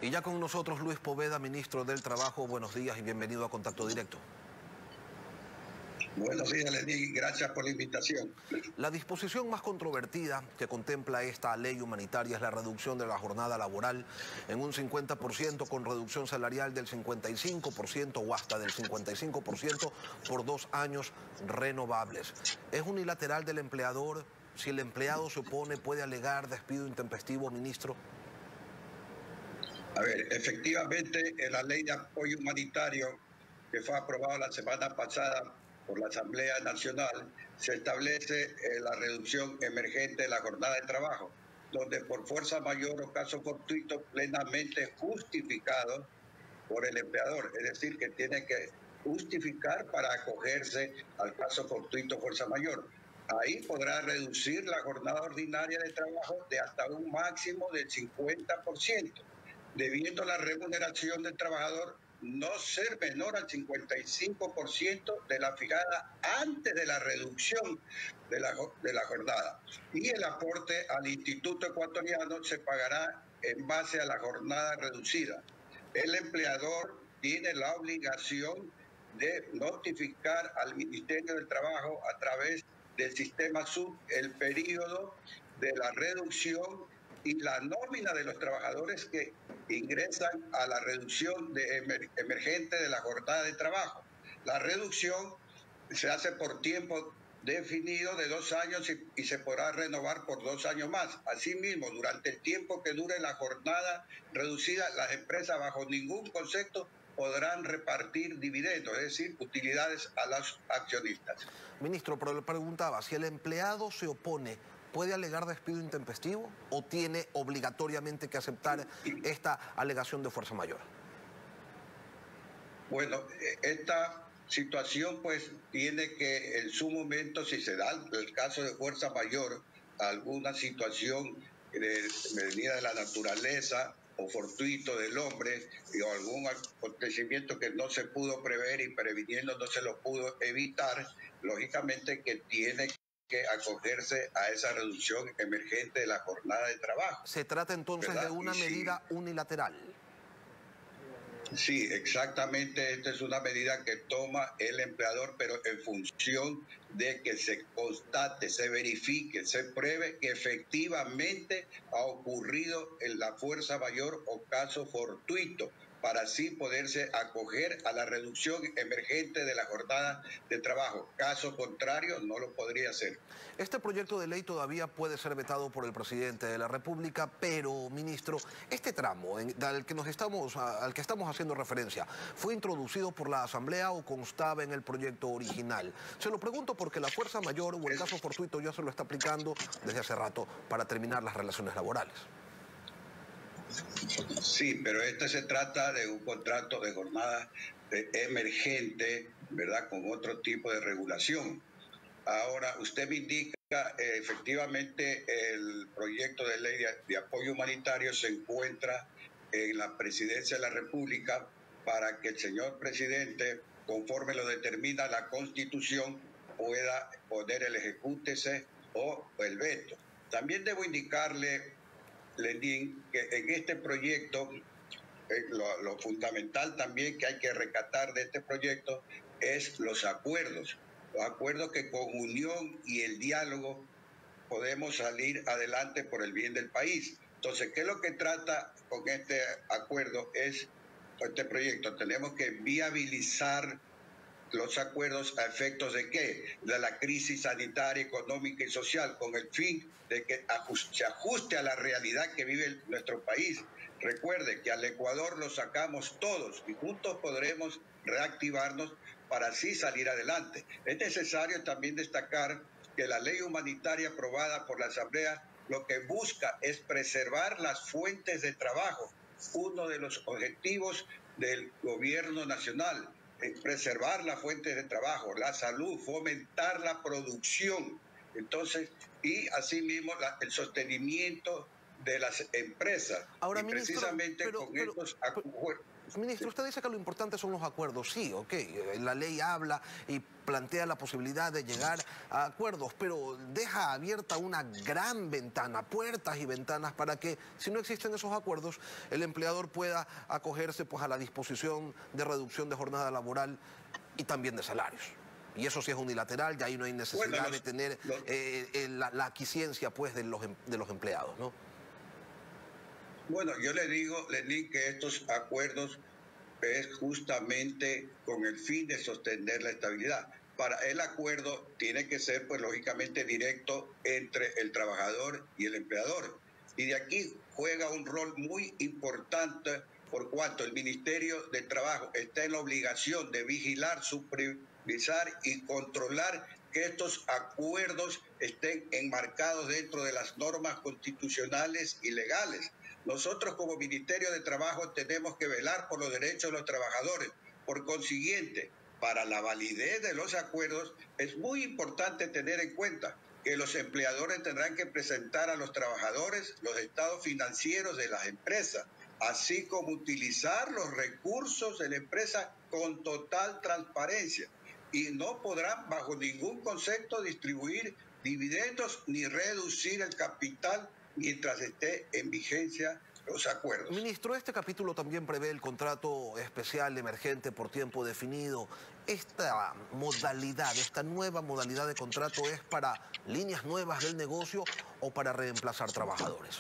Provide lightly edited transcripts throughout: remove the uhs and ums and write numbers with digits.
Y ya con nosotros Luis Poveda, ministro del Trabajo. Buenos días y bienvenido a Contacto Directo. Buenos días, Lenín. Gracias por la invitación. La disposición más controvertida que contempla esta ley humanitaria es la reducción de la jornada laboral en un 50% con reducción salarial del 55% o hasta del 55% por 2 años renovables. ¿Es unilateral del empleador? Si el empleado se opone, ¿puede alegar despido intempestivo, ministro? A ver, efectivamente, en la ley de apoyo humanitario que fue aprobada la semana pasada por la Asamblea Nacional, se establece la reducción emergente de la jornada de trabajo, donde por fuerza mayor o caso fortuito plenamente justificado por el empleador, es decir, que tiene que justificar para acogerse al caso fortuito fuerza mayor. Ahí podrá reducir la jornada ordinaria de trabajo de hasta un máximo del 50%. Debiendo la remuneración del trabajador no ser menor al 55% de la fijada antes de la reducción de la jornada. Y el aporte al Instituto Ecuatoriano se pagará en base a la jornada reducida. El empleador tiene la obligación de notificar al Ministerio del Trabajo a través del sistema SUB el periodo de la reducción y la nómina de los trabajadores que ingresan a la reducción emergente de la jornada de trabajo. La reducción se hace por tiempo definido de 2 años y se podrá renovar por 2 años más. Asimismo, durante el tiempo que dure la jornada reducida, las empresas bajo ningún concepto podrán repartir dividendos, es decir, utilidades a los accionistas. Ministro, pero le preguntaba, si el empleado se opone, ¿puede alegar despido intempestivo o tiene obligatoriamente que aceptar esta alegación de fuerza mayor? Bueno, esta situación pues tiene que en su momento, si se da el caso de fuerza mayor, alguna situación venida de la naturaleza o fortuito del hombre o algún acontecimiento que no se pudo prever y previniendo no se lo pudo evitar, lógicamente que tiene que acogerse a esa reducción emergente de la jornada de trabajo. ¿Se trata entonces de una medida unilateral? Sí, exactamente. Esta es una medida que toma el empleador, pero en función de que se constate, se verifique, se pruebe que efectivamente ha ocurrido en la fuerza mayor o caso fortuito, para así poderse acoger a la reducción emergente de la jornada de trabajo. Caso contrario, no lo podría hacer. Este proyecto de ley todavía puede ser vetado por el presidente de la República, pero, ministro, este tramo al que estamos haciendo referencia, ¿fue introducido por la Asamblea o constaba en el proyecto original? Se lo pregunto porque la fuerza mayor o el caso fortuito ya se lo está aplicando desde hace rato para terminar las relaciones laborales. Sí, pero este se trata de un contrato de jornada emergente, ¿verdad?, con otro tipo de regulación. Ahora, usted me indica, efectivamente, el proyecto de ley de apoyo humanitario se encuentra en la Presidencia de la República para que el señor presidente, conforme lo determina la Constitución, pueda poner el ejecútese o el veto. También debo indicarle, Lenín, que en este proyecto, lo fundamental también que hay que recatar de este proyecto es los acuerdos que con unión y el diálogo podemos salir adelante por el bien del país. Entonces, ¿qué es lo que trata con este acuerdo? Este proyecto, tenemos que viabilizar los acuerdos a efectos de ¿qué? De la crisis sanitaria, económica y social, con el fin de que se ajuste a la realidad que vive nuestro país. Recuerde que al Ecuador lo sacamos todos y juntos podremos reactivarnos para así salir adelante. Es necesario también destacar que la ley humanitaria aprobada por la Asamblea lo que busca es preservar las fuentes de trabajo, uno de los objetivos del gobierno nacional. Preservar las fuentes de trabajo, la salud, fomentar la producción. Entonces, y asimismo el sostenimiento de las empresas. Ahora, Y ministro, precisamente con estos acuerdos... ministro, usted dice que lo importante son los acuerdos. Sí, ok, la ley habla y plantea la posibilidad de llegar a acuerdos, pero deja abierta una gran ventana, puertas y ventanas para que, si no existen esos acuerdos, el empleador pueda acogerse pues a la disposición de reducción de jornada laboral y también de salarios. Y eso sí es unilateral, ya ahí no hay necesidad de tener la aquisiencia pues de los empleados, ¿no? Bueno, yo le digo, Lenín, que estos acuerdos es justamente con el fin de sostener la estabilidad. Para el acuerdo tiene que ser, pues lógicamente, directo entre el trabajador y el empleador. Y de aquí juega un rol muy importante por cuanto el Ministerio de Trabajo está en la obligación de vigilar, supervisar y controlar que estos acuerdos estén enmarcados dentro de las normas constitucionales y legales. Nosotros como Ministerio de Trabajo tenemos que velar por los derechos de los trabajadores. Por consiguiente, para la validez de los acuerdos es muy importante tener en cuenta que los empleadores tendrán que presentar a los trabajadores los estados financieros de las empresas, así como utilizar los recursos de la empresa con total transparencia. Y no podrán bajo ningún concepto distribuir dividendos ni reducir el capital mientras esté en vigencia los acuerdos. Ministro, este capítulo también prevé el contrato especial emergente por tiempo definido. Esta modalidad, esta nueva modalidad de contrato, ¿es para líneas nuevas del negocio o para reemplazar trabajadores?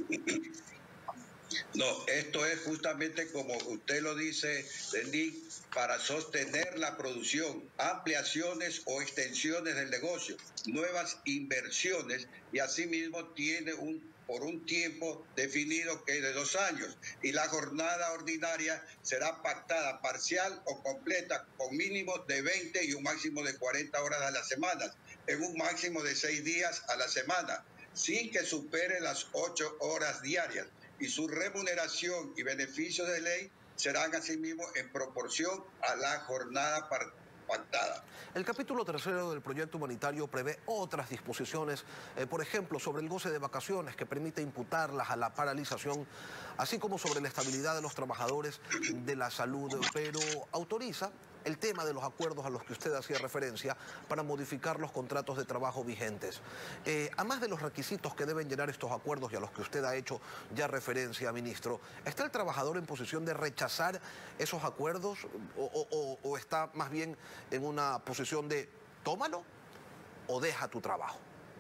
No, esto es justamente como usted lo dice, Lenín, para sostener la producción, ampliaciones o extensiones del negocio, nuevas inversiones, y asimismo tiene por un tiempo definido que es de 2 años, y la jornada ordinaria será pactada parcial o completa con mínimo de 20 y un máximo de 40 horas a la semana, en un máximo de 6 días a la semana, sin que supere las 8 horas diarias, y su remuneración y beneficios de ley serán asimismo en proporción a la jornada pactada. El capítulo 3 del proyecto humanitario prevé otras disposiciones, por ejemplo, sobre el goce de vacaciones que permite imputarlas a la paralización, así como sobre la estabilidad de los trabajadores de la salud, pero autoriza el tema de los acuerdos a los que usted hacía referencia para modificar los contratos de trabajo vigentes. A más de los requisitos que deben llenar estos acuerdos y a los que usted ha hecho ya referencia, ministro, ¿está el trabajador en posición de rechazar esos acuerdos o está más bien en una posición de tómalo o deja tu trabajo?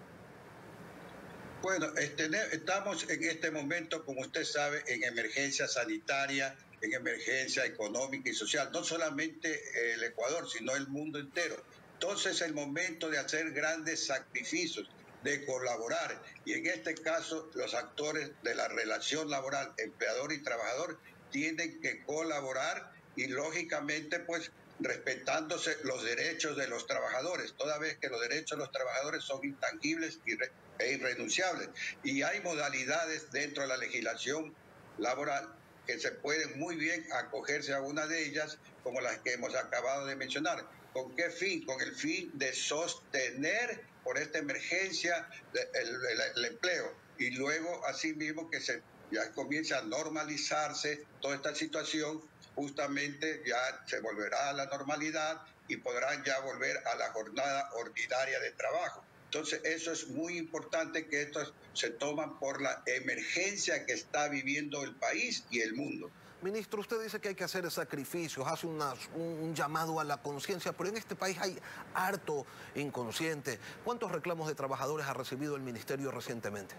Bueno, estamos en este momento, como usted sabe, en emergencia sanitaria, en emergencia económica y social, no solamente el Ecuador, sino el mundo entero. Entonces es el momento de hacer grandes sacrificios, de colaborar, y en este caso los actores de la relación laboral, empleador y trabajador, tienen que colaborar y lógicamente pues respetándose los derechos de los trabajadores, toda vez que los derechos de los trabajadores son intangibles e irrenunciables. Y hay modalidades dentro de la legislación laboral que se pueden muy bien acogerse a una de ellas, como las que hemos acabado de mencionar. ¿Con qué fin? Con el fin de sostener por esta emergencia el empleo. Y luego, asimismo, que ya comience a normalizarse toda esta situación, justamente ya se volverá a la normalidad y podrán ya volver a la jornada ordinaria de trabajo. Entonces, eso es muy importante, que estos se toman por la emergencia que está viviendo el país y el mundo. Ministro, usted dice que hay que hacer sacrificios, hace un llamado a la conciencia, pero en este país hay harto inconsciente. ¿Cuántos reclamos de trabajadores ha recibido el Ministerio recientemente?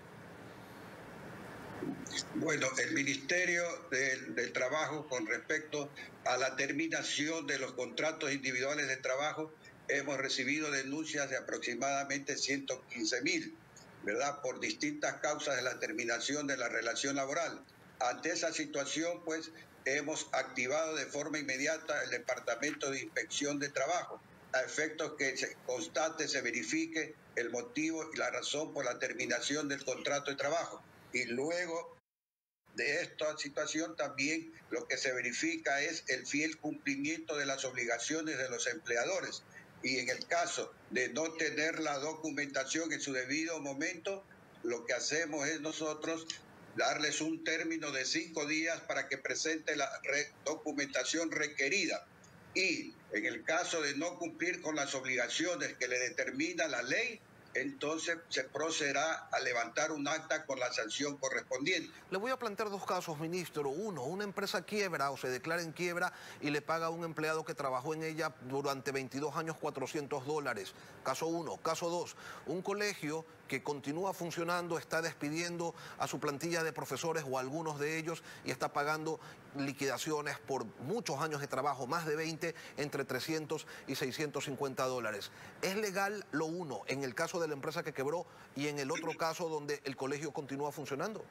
Bueno, el Ministerio del Trabajo, con respecto a la terminación de los contratos individuales de trabajo, hemos recibido denuncias de aproximadamente 115.000, ¿verdad?, por distintas causas de la terminación de la relación laboral. Ante esa situación, pues, hemos activado de forma inmediata el Departamento de Inspección de Trabajo, a efectos que se constate, se verifique el motivo y la razón por la terminación del contrato de trabajo. Y luego de esta situación también lo que se verifica es el fiel cumplimiento de las obligaciones de los empleadores. Y en el caso de no tener la documentación en su debido momento, lo que hacemos es nosotros darles un término de 5 días para que presente la documentación requerida. Y en el caso de no cumplir con las obligaciones que le determina la ley, entonces se procederá a levantar un acta con la sanción correspondiente. Le voy a plantear dos casos, ministro. Uno, una empresa quiebra o se declara en quiebra y le paga a un empleado que trabajó en ella durante 22 años $400. Caso uno. Caso dos, un colegio que continúa funcionando, está despidiendo a su plantilla de profesores o a algunos de ellos y está pagando liquidaciones por muchos años de trabajo, más de 20, entre $300 y $650. ¿Es legal lo uno en el caso de la empresa que quebró y en el otro caso donde el colegio continúa funcionando?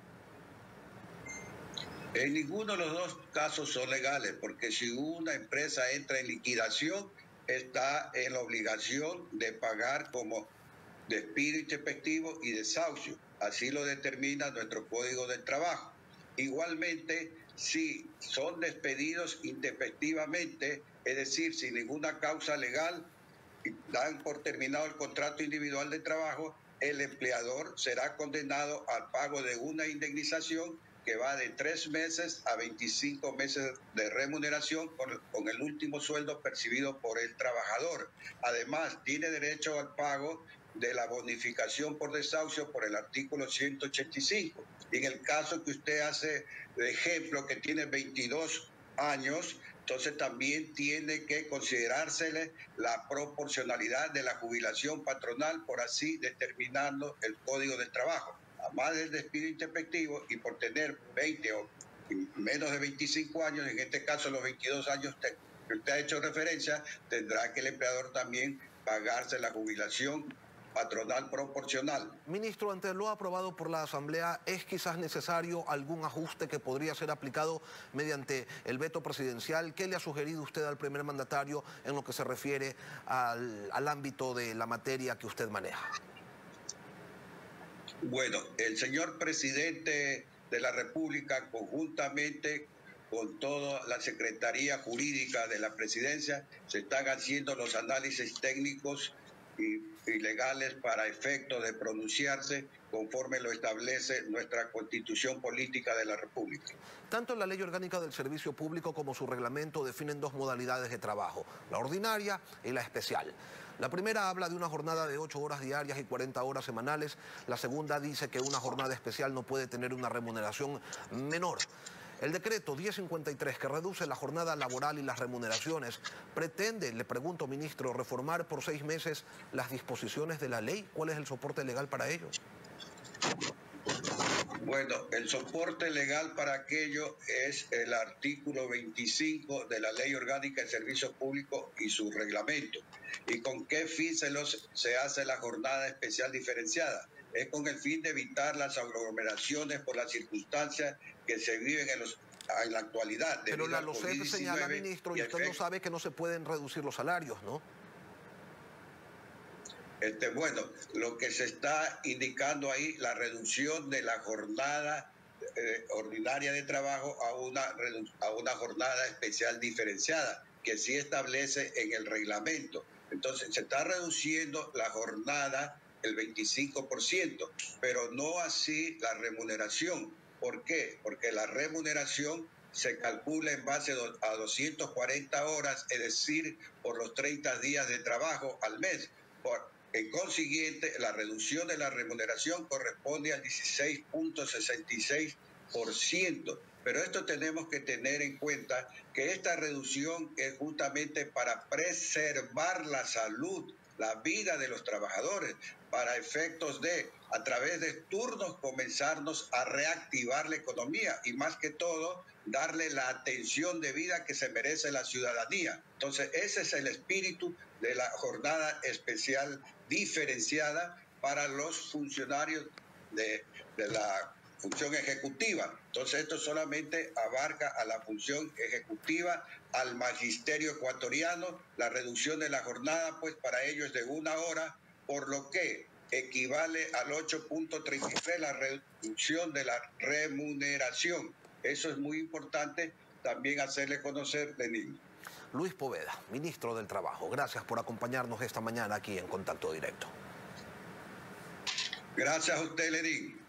En ninguno de los dos casos son legales, porque si una empresa entra en liquidación, está en la obligación de pagar como despido intempestivo y desahucio. Así lo determina nuestro Código del Trabajo. Igualmente, si son despedidos intempestivamente, es decir, sin ninguna causa legal, y dan por terminado el contrato individual de trabajo, el empleador será condenado al pago de una indemnización que va de 3 meses a 25 meses de remuneración con el último sueldo percibido por el trabajador. Además, tiene derecho al pago de la bonificación por desahucio por el artículo 185. Y en el caso que usted hace de ejemplo, que tiene 22 años, entonces también tiene que considerársele la proporcionalidad de la jubilación patronal, por así determinarlo el Código del Trabajo. Además del despido intempestivo, y por tener 20 o menos de 25 años, en este caso los 22 años que usted ha hecho referencia, tendrá que el empleador también pagarse la jubilación patronal proporcional. Ministro, ante lo aprobado por la Asamblea, ¿es quizás necesario algún ajuste que podría ser aplicado mediante el veto presidencial? ¿Qué le ha sugerido usted al primer mandatario en lo que se refiere al ámbito de la materia que usted maneja? Bueno, el señor presidente de la República, conjuntamente con toda la Secretaría Jurídica de la Presidencia, se están haciendo los análisis técnicos y legales para efectos de pronunciarse conforme lo establece nuestra Constitución Política de la República. Tanto la Ley Orgánica del Servicio Público como su reglamento definen dos modalidades de trabajo, la ordinaria y la especial. La primera habla de una jornada de 8 horas diarias y 40 horas semanales. La segunda dice que una jornada especial no puede tener una remuneración menor. El decreto 1053, que reduce la jornada laboral y las remuneraciones, pretende, le pregunto, ministro, reformar por 6 meses las disposiciones de la ley. ¿Cuál es el soporte legal para ello? Bueno, el soporte legal para aquello es el artículo 25 de la Ley Orgánica de Servicios Públicos y su reglamento. ¿Y con qué fin se hace la jornada especial diferenciada? Es con el fin de evitar las aglomeraciones por las circunstancias que se viven en la actualidad. Pero la LOCEP señala, ministro, y usted no sabe que no se pueden reducir los salarios, ¿no? Bueno, lo que se está indicando ahí, la reducción de la jornada ordinaria de trabajo a una jornada especial diferenciada, que sí establece en el reglamento. Entonces, se está reduciendo la jornada el 25%, pero no así la remuneración. ¿Por qué? Porque la remuneración se calcula en base a 240 horas, es decir, por los 30 días de trabajo al mes. En consiguiente, la reducción de la remuneración corresponde al 16.66%. Pero esto tenemos que tener en cuenta que esta reducción es justamente para preservar la salud, la vida de los trabajadores, para efectos de, a través de turnos, comenzarnos a reactivar la economía y más que todo, darle la atención debida que se merece la ciudadanía. Entonces, ese es el espíritu de la jornada especial diferenciada para los funcionarios de la función ejecutiva. Entonces, esto solamente abarca a la función ejecutiva, al magisterio ecuatoriano. La reducción de la jornada, pues, para ellos es de 1 hora, por lo que equivale al 8.33 la reducción de la remuneración. Eso es muy importante también hacerle conocer, Lenín. Luis Poveda, ministro del Trabajo, gracias por acompañarnos esta mañana aquí en Contacto Directo. Gracias a usted, Lenín.